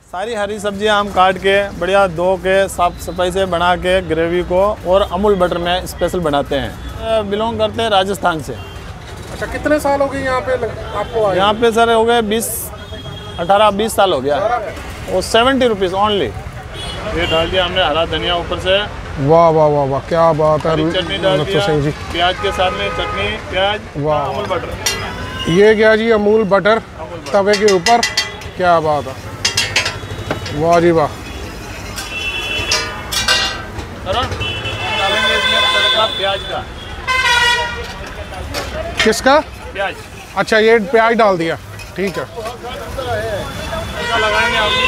सारी हरी सब्जियां हम काट के बढ़िया धो के साफ सफाई से बना के ग्रेवी को और अमूल बटर में स्पेशल बनाते हैं। बिलोंग करते हैं राजस्थान से। अच्छा, कितने साल हो गए यहाँ पे आपको आए? यहाँ पे सर हो गए 18-20 साल हो गया। और 70 रुपीज़ ओनली। ये डाल दिया हमने हरा धनिया ऊपर से। वाह वाह वाह वाह, क्या बात है। चटनी डाल दिया सिंह जी, प्याज के साथ में चटनी प्याज। वाह, अमूल बटर। ये क्या जी, अमूल बटर तवे के ऊपर, क्या बात है, वाह जी वाह। डालेंगे इसमें तड़का प्याज का। किसका? प्याज। अच्छा, ये प्याज डाल दिया, ठीक है। लगाएंगे हम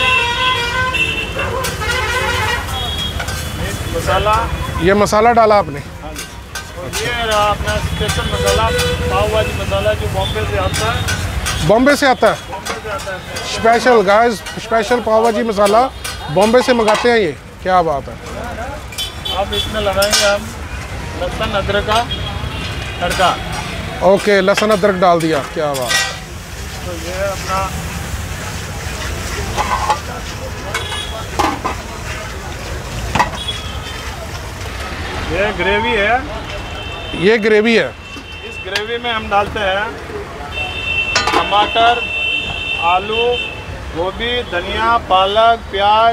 मसाला। ये मसाला डाला आपने? ये रहा अपना स्पेशल मसाला, पाव भाजी मसाला, जो बॉम्बे से आता है। बॉम्बे से आता है? बॉम्बे से आता है। स्पेशल गाइस, स्पेशल पाव भाजी मसाला बॉम्बे से मंगाते हैं ये, क्या बात है। अब इसमें लगाएंगे हम लहसुन अदरक का तड़का। ओके, लहसुन अदरक डाल दिया, क्या बात। तो ये अपना ये ग्रेवी है। ये ग्रेवी है। इस ग्रेवी में हम डालते हैं टमाटर, आलू, गोभी, धनिया, पालक, प्याज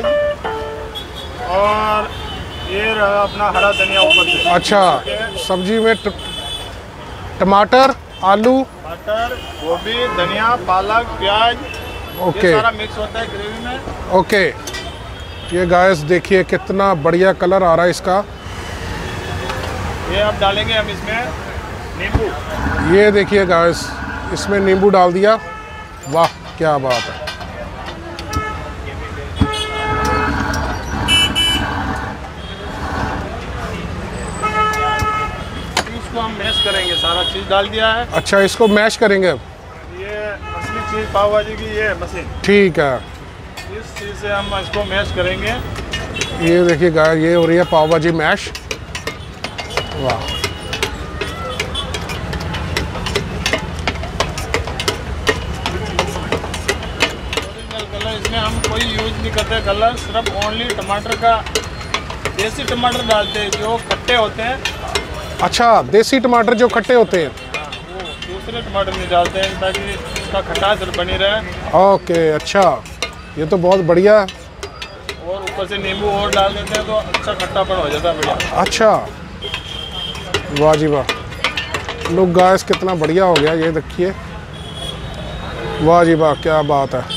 और ये रहा अपना हरा धनिया ऊपर से। अच्छा, सब्जी में टमाटर, आलू, मटर, गोभी, धनिया, पालक, प्याज, ओके, ये सारा मिक्स होता है ग्रेवी में। ओके। ये गाइस देखिए कितना बढ़िया कलर आ रहा है इसका। ये अब डालेंगे हम इसमें नींबू। ये देखिए गाइस, इसमें नींबू डाल दिया, वाह क्या बात है। इसको हम मैश करेंगे, सारा चीज़ डाल दिया है। अच्छा, इसको मैश करेंगे अब। ये असली चीज़ पाव भाजी की ये मशीन, ठीक है। इस चीज़ से हम इसको मैश करेंगे। ये देखिए गाइस, ये हो रही है पाव भाजी मैश, वाह। इसमें हम कोई यूज नहीं करते कलर, सिर्फ ओनली टमाटर का, देसी टमाटर डालते हैं जो खट्टे होते हैं। अच्छा, देसी टमाटर जो खट्टे होते हैं। वो दूसरे टमाटर नहीं डालते हैं ताकि इसका खटास बनी रहे। ओके, अच्छा, ये तो बहुत बढ़िया है। और ऊपर से नींबू और डाल देते हैं तो अच्छा खट्टापन हो जाता है, बढ़िया। अच्छा, वाह जी वाह। लोग गाइस कितना बढ़िया हो गया, ये देखिए, वाह जी वाह, क्या बात है।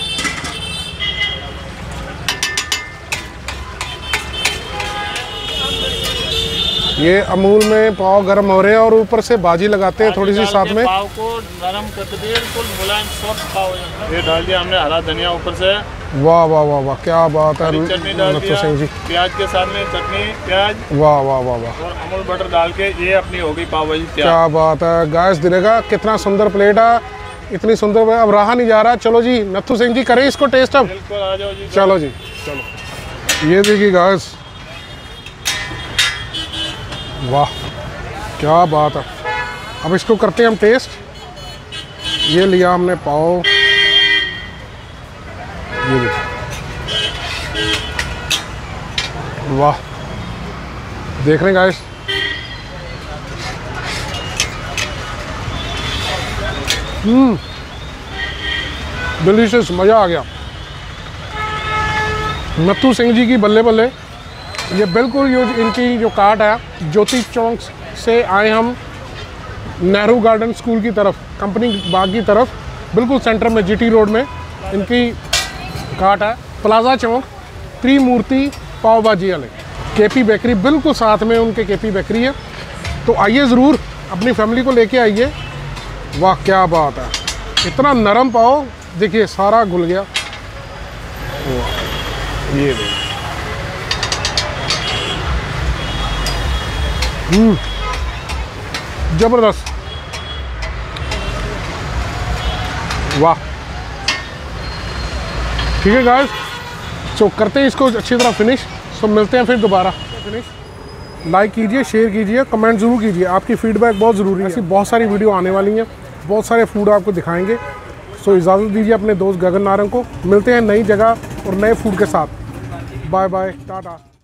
ये अमूल में पाव गरम हो रहे हैं और ऊपर से भाजी लगाते हैं थोड़ी सी साथ में। पाव को नरम करके बिल्कुल मुलायम सॉफ्ट पाव हो जाता है। ये डाल दिया हमने हरा धनिया ऊपर से। वाह वाह वाह वाह, क्या बात है। चटनी डाल दिया सिंह जी, प्याज के साथ में चटनी प्याज। वाह वाह वाह वाह, और अमूल बटर डाल के ये अपनी हो गई पाव भाजी तैयार। क्या बात है गाइस, दिखेगा कितना सुंदर प्लेट है, इतनी सुंदर। अब रहा नहीं जा रहा। चलो जी नथु सिंह जी, करें इसको टेस्ट अब। बिल्कुल, आ जाओ जी। चलो जी, चलो। ये देखिए गाइस, वाह क्या बात है। अब इसको करते हैं हम टेस्ट। ये लिया हमने पाव, ये देखिए, वाह, देख रहे हैं गाइस, डिलीशियस, मज़ा आ गया। नथु सिंह जी की बल्ले बल्ले। ये बिल्कुल इनकी जो कार्ट है, ज्योति चौक से आए हम नेहरू गार्डन स्कूल की तरफ, कंपनी बाग की तरफ, बिल्कुल सेंटर में जीटी रोड में इनकी कार्ट है। प्लाजा चौक, त्रिमूर्ति पाव भाजी वाले, केपी बेकरी बिल्कुल साथ में उनके केपी बेकरी है। तो आइए ज़रूर, अपनी फैमिली को लेके आइए। वाह क्या बात है, इतना नरम पाव, देखिए सारा घुल गया। ये जबरदस्त, वाह। ठीक है गाइस, तो करते हैं इसको अच्छी तरह फिनिश। तो मिलते हैं फिर दोबारा। फिनिश लाइक कीजिए, शेयर कीजिए, कमेंट ज़रूर कीजिए। आपकी फीडबैक बहुत ज़रूरी है। ऐसी बहुत सारी वीडियो आने वाली हैं, बहुत सारे फूड आपको दिखाएंगे। सो इजाज़त दीजिए अपने दोस्त गगन नारंग को। मिलते हैं नई जगह और नए फूड के साथ। Bye bye, Tata.